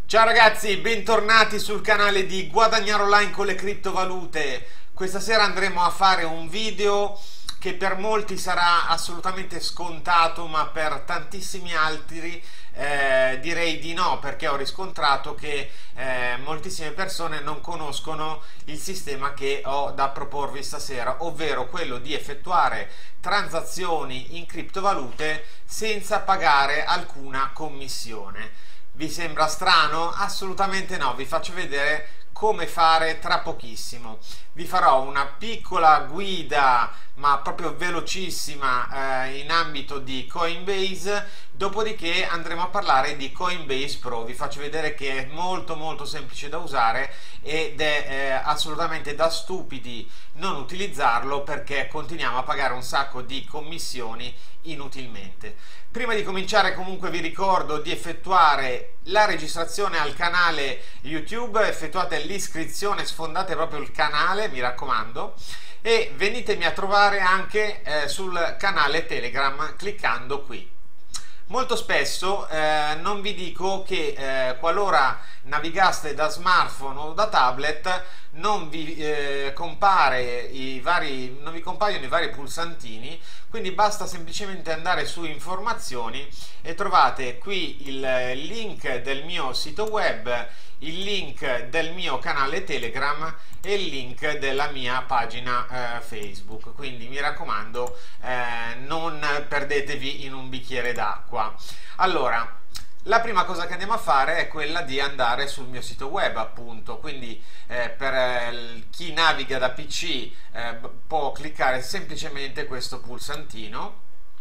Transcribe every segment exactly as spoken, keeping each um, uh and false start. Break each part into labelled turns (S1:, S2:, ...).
S1: Ciao ragazzi, bentornati sul canale di Guadagnare Online con le criptovalute. Questa sera andremo a fare un video che per molti sarà assolutamente scontato, ma per tantissimi altri eh, direi di no, perché ho riscontrato che eh, moltissime persone non conoscono il sistema che ho da proporvi stasera, ovvero quello di effettuare transazioni in criptovalute senza pagare alcuna commissione. Vi sembra strano? Assolutamente no, vi faccio vedere come fare tra pochissimo. Vi farò una piccola guida, ma proprio velocissima, eh, in ambito di Coinbase, dopodiché andremo a parlare di Coinbase Pro. Vi faccio vedere che è molto molto semplice da usare ed è eh, assolutamente da stupidi non utilizzarlo, perché continuiamo a pagare un sacco di commissioni inutilmente. Prima di cominciare comunque vi ricordo di effettuare la registrazione al canale YouTube, effettuate l'iscrizione, sfondate proprio il canale, mi raccomando, e venitemi a trovare anche eh, sul canale Telegram cliccando qui. Molto spesso eh, non vi dico che eh, qualora navigaste da smartphone o da tablet non vi eh, compare i vari non vi compaiono i vari pulsantini, quindi basta semplicemente andare su informazioni e trovate qui il link del mio sito web, il link del mio canale Telegram e il link della mia pagina eh, Facebook. Quindi mi raccomando, eh, non perdetevi in un bicchiere d'acqua. Allora, la prima cosa che andiamo a fare è quella di andare sul mio sito web, appunto. Quindi eh, per eh, chi naviga da P C eh, può cliccare semplicemente questo pulsantino.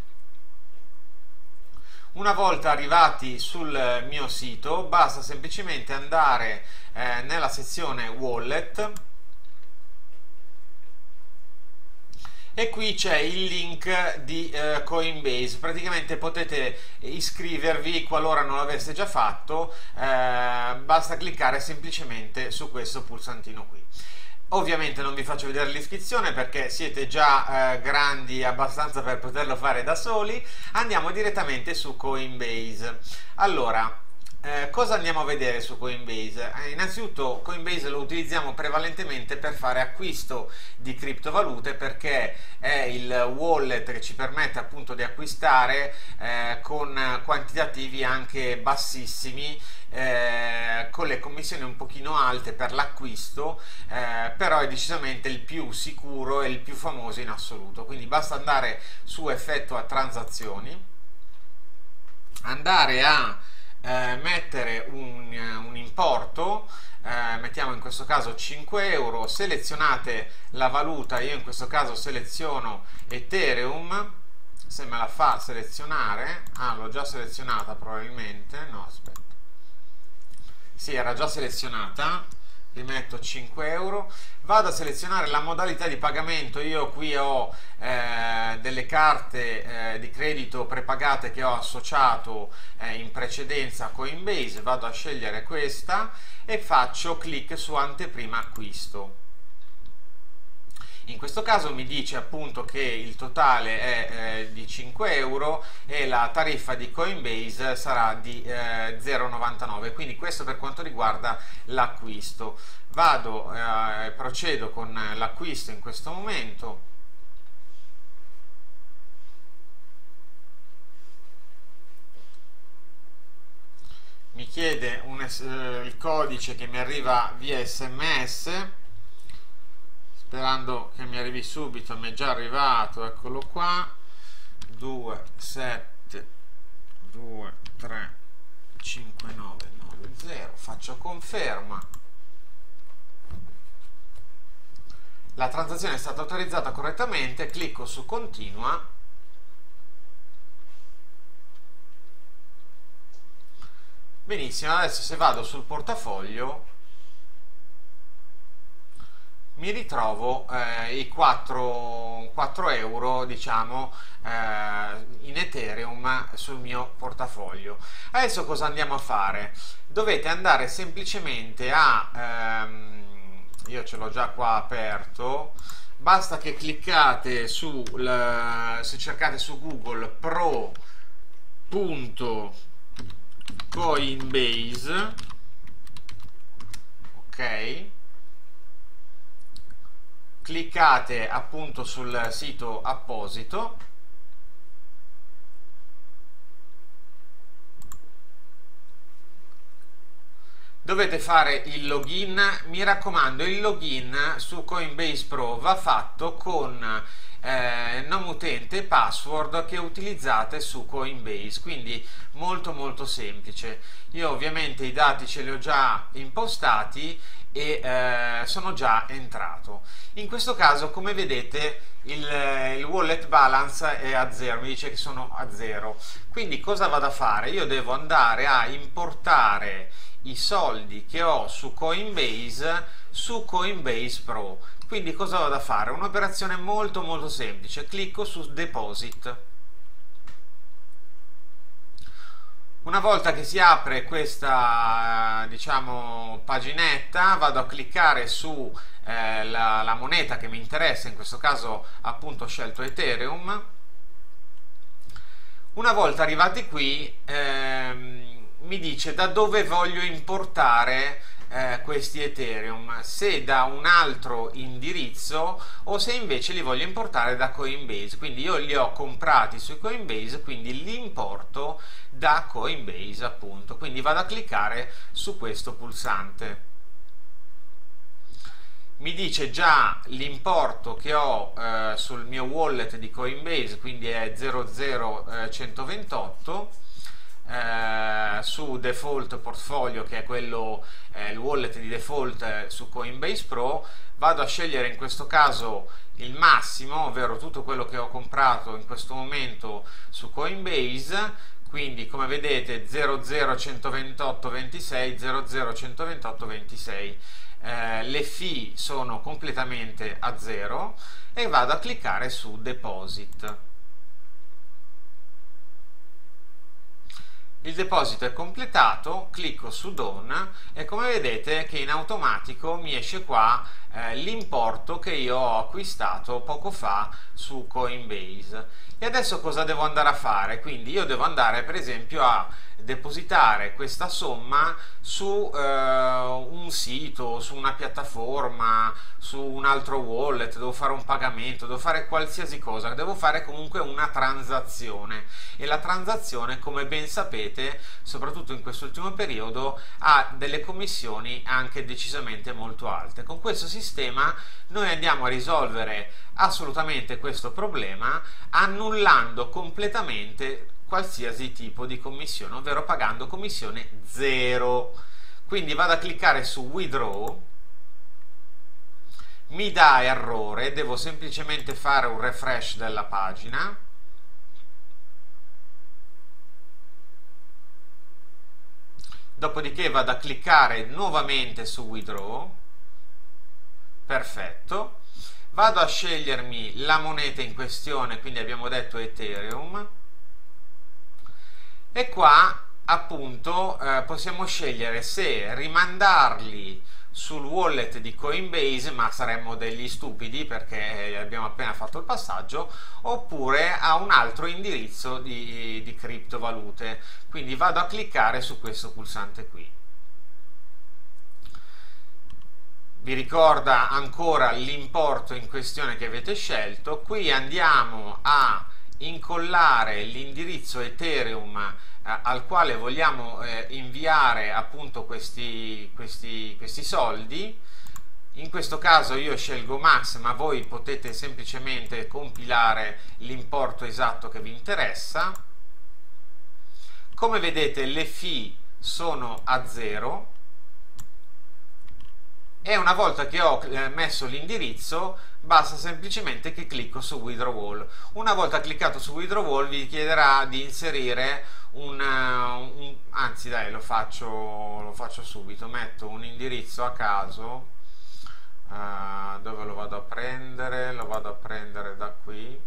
S1: Una volta arrivati sul mio sito basta semplicemente andare eh, nella sezione Wallet e qui c'è il link di eh, Coinbase. Praticamente potete iscrivervi qualora non l'aveste già fatto, eh, basta cliccare semplicemente su questo pulsantino qui. Ovviamente non vi faccio vedere l'iscrizione perché siete già eh, grandi abbastanza per poterlo fare da soli. Andiamo direttamente su Coinbase. Allora, eh, cosa andiamo a vedere su Coinbase? Eh, innanzitutto Coinbase lo utilizziamo prevalentemente per fare acquisto di criptovalute, perché è il wallet che ci permette appunto di acquistare eh, con quantitativi anche bassissimi, Eh, con le commissioni un pochino alte per l'acquisto, eh, però è decisamente il più sicuro e il più famoso in assoluto. Quindi basta andare su effettua transazioni, andare a eh, mettere un, un importo, eh, mettiamo in questo caso cinque euro, selezionate la valuta, io in questo caso seleziono Ethereum. Se me la fa selezionare, ah, l'ho già selezionata probabilmente, no aspetta, sì, era già selezionata, rimetto cinque euro, vado a selezionare la modalità di pagamento. Io qui ho eh, delle carte eh, di credito prepagate che ho associato eh, in precedenza a Coinbase, vado a scegliere questa e faccio clic su anteprima acquisto. In questo caso mi dice appunto che il totale è eh, di cinque euro e la tariffa di Coinbase sarà di eh, zero virgola novantanove, quindi questo per quanto riguarda l'acquisto. Vado e eh, procedo con l'acquisto in questo momento. Mi chiede un, eh, il codice che mi arriva via sms, sperando che mi arrivi subito. Mi è già arrivato, eccolo qua, due sette due tre cinque nove nove zero, faccio conferma. La transazione è stata autorizzata correttamente, clicco su continua. Benissimo, adesso se vado sul portafoglio mi ritrovo eh, i quattro euro, diciamo, eh, in Ethereum sul mio portafoglio. Adesso cosa andiamo a fare? Dovete andare semplicemente a ehm, io ce l'ho già qua aperto, basta che cliccate su la, se cercate su Google pro punto coinbase ok, cliccate appunto sul sito apposito, dovete fare il login. Mi raccomando, il login su Coinbase Pro va fatto con eh, nome utente e password che utilizzate su Coinbase, quindi molto molto semplice. Io ovviamente i dati ce li ho già impostati e eh, sono già entrato. In questo caso, come vedete, il, il wallet balance è a zero, mi dice che sono a zero. Quindi cosa vado a fare? Io devo andare a importare i soldi che ho su Coinbase su Coinbase Pro. Quindi cosa vado a fare? Un'operazione molto molto semplice. Clicco su Deposit. Una volta che si apre questa, diciamo, paginetta, vado a cliccare su eh, la, la moneta che mi interessa, in questo caso appunto ho scelto Ethereum. Una volta arrivati qui ehm, mi dice da dove voglio importare eh, questi Ethereum, se da un altro indirizzo o se invece li voglio importare da Coinbase. Quindi io li ho comprati su Coinbase, quindi li importo da Coinbase appunto. Quindi vado a cliccare su questo pulsante. Mi dice già l'importo che ho eh, sul mio wallet di Coinbase, quindi è zero zero centoventotto. Eh, su Default Portfolio, che è quello eh, il wallet di default eh, su Coinbase Pro, vado a scegliere in questo caso il massimo, ovvero tutto quello che ho comprato in questo momento su Coinbase. Quindi come vedete zero zero centoventotto ventisei, zero zero centoventotto ventisei. Eh, le fee sono completamente a zero e vado a cliccare su Deposit. Il deposito è completato, clicco su Done e come vedete che in automatico mi esce qua eh, l'importo che io ho acquistato poco fa su Coinbase. E adesso cosa devo andare a fare? Quindi io devo andare per esempio a depositare questa somma su eh, un sito, su una piattaforma, su un altro wallet, devo fare un pagamento, devo fare qualsiasi cosa, devo fare comunque una transazione, e la transazione, come ben sapete, soprattutto in quest'ultimo periodo, ha delle commissioni anche decisamente molto alte. Con questo sistema noi andiamo a risolvere assolutamente questo problema annullando completamente qualsiasi tipo di commissione, ovvero pagando commissione zero. Quindi vado a cliccare su Withdraw, mi dà errore, devo semplicemente fare un refresh della pagina. Dopodiché vado a cliccare nuovamente su Withdraw. Perfetto. Vado a scegliermi la moneta in questione, quindi abbiamo detto Ethereum. E qua appunto eh, possiamo scegliere se rimandarli sul wallet di Coinbase, ma saremmo degli stupidi perché abbiamo appena fatto il passaggio, oppure a un altro indirizzo di, di criptovalute. Quindi vado a cliccare su questo pulsante qui. Vi ricorda ancora l'importo in questione che avete scelto. Qui andiamo a incollare l'indirizzo Ethereum eh, al quale vogliamo eh, inviare appunto questi, questi, questi soldi. In questo caso io scelgo Max, ma voi potete semplicemente compilare l'importo esatto che vi interessa. Come vedete le fee sono a zero. E una volta che ho messo l'indirizzo basta semplicemente che clicco su Withdrawal. Una volta cliccato su Withdrawal vi chiederà di inserire un, un anzi dai lo faccio, lo faccio subito, metto un indirizzo a caso. Uh, dove lo vado a prendere? Lo vado a prendere da qui,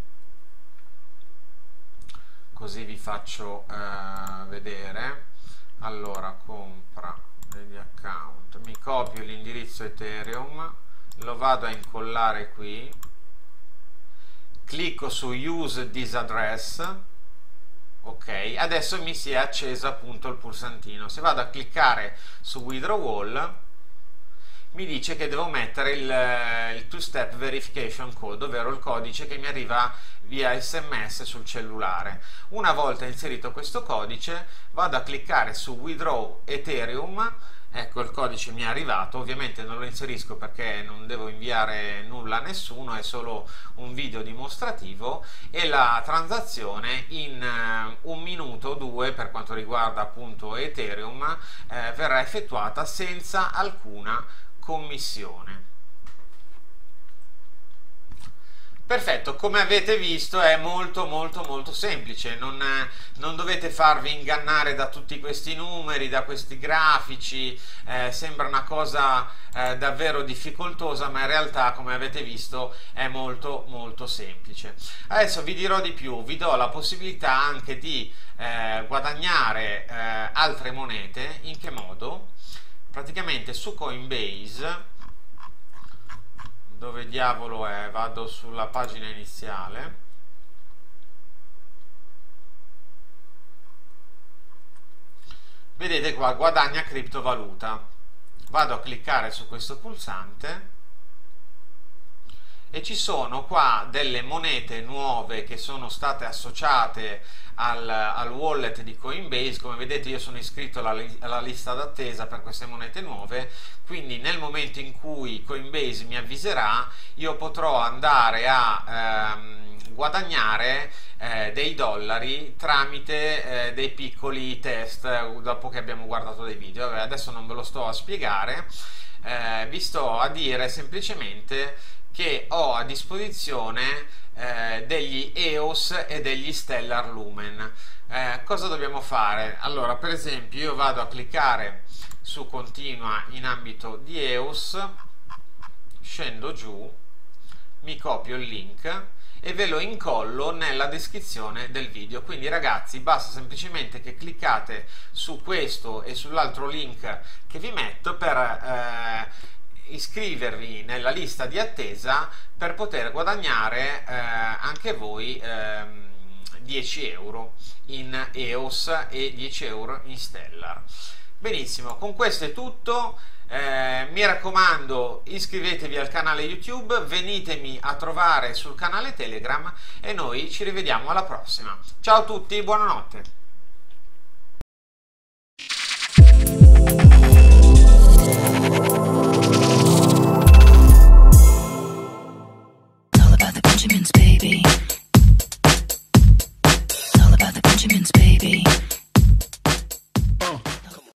S1: così vi faccio uh, vedere. Allora, compra degli account, mi copio l'indirizzo Ethereum, lo vado a incollare qui, clicco su Use this address. Ok, adesso mi si è acceso appunto il pulsantino. Se vado a cliccare su Withdrawal mi dice che devo mettere il, il two-step verification code, ovvero il codice che mi arriva via sms sul cellulare. Una volta inserito questo codice vado a cliccare su withdraw Ethereum. Ecco, il codice mi è arrivato, ovviamente non lo inserisco perché non devo inviare nulla a nessuno, è solo un video dimostrativo, e la transazione in uh, un minuto o due, per quanto riguarda appunto Ethereum, eh, verrà effettuata senza alcuna commissione. Perfetto, come avete visto è molto molto molto semplice, non, non dovete farvi ingannare da tutti questi numeri, da questi grafici, eh, sembra una cosa eh, davvero difficoltosa, ma in realtà, come avete visto, è molto molto semplice. Adesso vi dirò di più, vi do la possibilità anche di eh, guadagnare eh, altre monete. In che modo? Praticamente su Coinbase, dove diavolo è? Vado sulla pagina iniziale. Vedete qua, guadagna criptovaluta. Vado a cliccare su questo pulsante e ci sono qua delle monete nuove che sono state associate al, al wallet di Coinbase. Come vedete, io sono iscritto alla, alla lista d'attesa per queste monete nuove, quindi nel momento in cui Coinbase mi avviserà io potrò andare a ehm, guadagnare eh, dei dollari tramite eh, dei piccoli test dopo che abbiamo guardato dei video. Vabbè, adesso non ve lo sto a spiegare, eh, vi sto a dire semplicemente che ho a disposizione eh, degli E O S e degli Stellar Lumen. Eh, cosa dobbiamo fare? Allora, per esempio, io vado a cliccare su continua in ambito di E O S, scendo giù, mi copio il link e ve lo incollo nella descrizione del video. Quindi ragazzi, basta semplicemente che cliccate su questo e sull'altro link che vi metto per eh, iscrivervi nella lista di attesa per poter guadagnare eh, anche voi ehm, dieci euro in E O S e dieci euro in Stellar. Benissimo, con questo è tutto. Eh, mi raccomando, iscrivetevi al canale YouTube, venitemi a trovare sul canale Telegram e noi ci rivediamo alla prossima. Ciao a tutti, buonanotte.
S2: Baby. It's all about the Benjamins, baby.